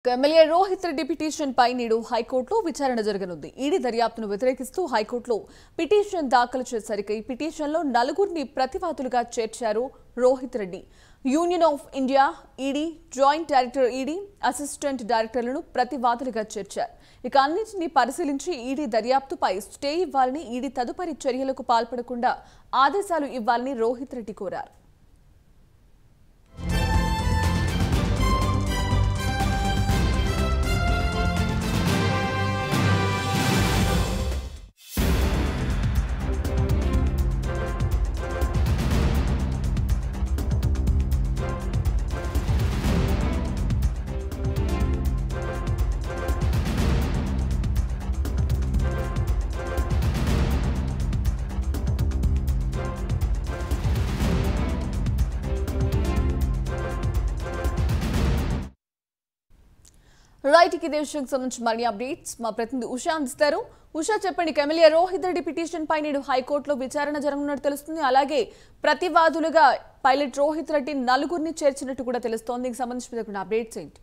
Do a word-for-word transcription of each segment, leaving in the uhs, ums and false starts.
MLA Rohit Reddy petition పై నేడు హైకోర్టులో విచారణ జరగనుంది. ఈడీ దర్యాప్తును వ్యతిరేకిస్తూ హైకోర్టులో పిటిషన్ దాఖలు చేసరికి పిటిషన్లో నలుగురిని ప్రతివాదులుగా చేర్చారు Rohit Reddy. Union of India ED, joint director ED, assistant డైరెక్టర్లను ప్రతివాదులుగా చేర్చారు. ఇక అన్నింటినీ పరిశీలించి ఈడీ దర్యాప్తుపై స్టే ఇవ్వాలని, ఈడీ తదుపరి చర్యలకు పాల్పడకుండా ఆదేశాలు ఇవ్వాలని రోహిత్ రెడ్డి కోరారు. రైట్ కి దేశం సంబంధించి మరిన్ని అప్డేట్స్ మా ప్రతినిధి ఉషా అందిస్తారు. ఉషా చెప్పండి, ఎమ్మెల్యే రోహిత్ రెడ్డి పిటిషన్ పై నేడు హైకోర్టులో విచారణ జరగనున్నట్టు తెలుస్తుంది. అలాగే ప్రతివాదులుగా పైలట్ రోహిత్ రెడ్డి నలుగురిని చేర్చినట్టు కూడా తెలుస్తోంది. దీనికి సంబంధించిన అప్డేట్స్ ఏంటి?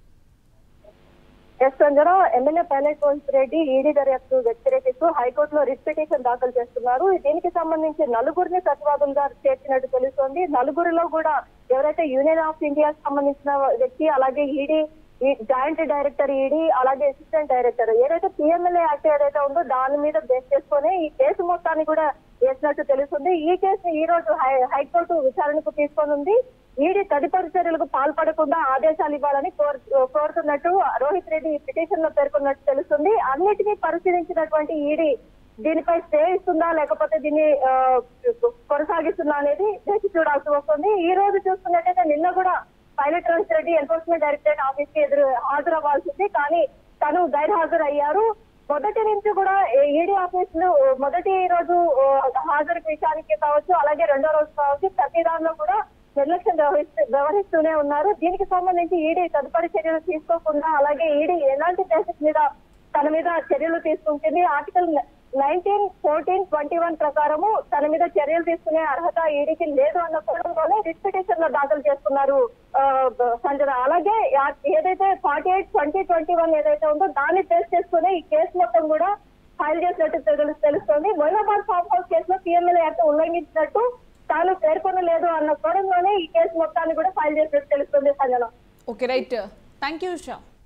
Yes Sanjana, MLA pilot Rohit Reddy ED దర్యాప్తు వ్యతిరేకిస్తూ హైకోర్టులో రిట్ పిటిషన్ దాఖలు చేస్తున్నారు. దీనికి సంబంధించి నలుగురిని ప్రతివాదులుగా చేర్చినట్టు తెలుస్తోంది. నలుగురిలో కూడా ఎవరైతే యూనియన్ ఆఫ్ ఇండియాకి సంబంధించిన వ్యక్తి, అలాగే ఈడీ ఈ జాయింట్ డైరెక్టర్ ఈడీ, అలాగే అసిస్టెంట్ డైరెక్టర్, ఏదైతే పిఎంఎల్ఏ యాక్ట్ ఏదైతే ఉందో దాని మీద బేస్ చేసుకుని ఈ కేసు మొత్తాన్ని కూడా వేసినట్టు తెలుస్తుంది. ఈ కేసుని ఈ రోజు హైకోర్టు విచారణకు తీసుకొనుంది. ఈడీ తదుపరి చర్యలకు పాల్పడకుండా ఆదేశాలు ఇవ్వాలని కోరుతున్నట్టు రోహిత్ రెడ్డి పిటిషన్ లో పేర్కొన్నట్టు తెలుస్తుంది. అన్నిటినీ పరిశీలించినటువంటి ఈడీ దీనిపై స్టే ఇస్తుందా లేకపోతే దీన్ని కొనసాగిస్తుందా అనేది వేచి చూడాల్సి వస్తుంది. ఈ రోజు చూసుకున్నట్టయితే నిన్న కూడా pilot Rohit Reddy enforcement directorate office కి ఎదురు హాజరవ్వాల్సింది, కానీ తను గైర్హాజరు అయ్యారు. మొదటి నుంచి కూడా ఈడీ ఆఫీసులు మొదటి రోజు హాజరు విషయానికి కావచ్చు, అలాగే రెండో రోజు కావచ్చు, ప్రతి దానిలో కూడా నిర్లక్ష్యం వ్యవహరిస్తూనే ఉన్నారు. దీనికి సంబంధించి ఈడీ తదుపరి చర్యలు తీసుకోకుండా, అలాగే ఈడీ ఎలాంటి కేసెస్ మీద తన మీద చర్యలు తీసుకుంటుంది, article nineteen fourteen twenty one ప్రకారము తన మీద చర్యలు తీసుకునే అర్హత ఈడీకి లేదు అన్న కోణంలోనే రిట్ పిటిషన్ లో దాఖలు చేస్తున్నారు సంజన. అలాగే ఏదైతే forty eight twenty twenty one ఏదైతే ఉందో దాన్ని బేస్ చేసుకుని ఈ కేసు మొత్తం కూడా ఫైల్ చేసినట్టు తెలుస్తోంది. మొయినాబాద్ ఫామ్ హౌస్ కేసులో పిఎంఎల్ఏ యాక్ట్ ఉల్లంఘించినట్టు తాను పేర్కొనలేదు అన్న కోణంలోనే ఈ కేసు మొత్తాన్ని కూడా ఫైల్ చేసినట్టు తెలుస్తుంది Sanjana. Okay, right. Thank you Usha.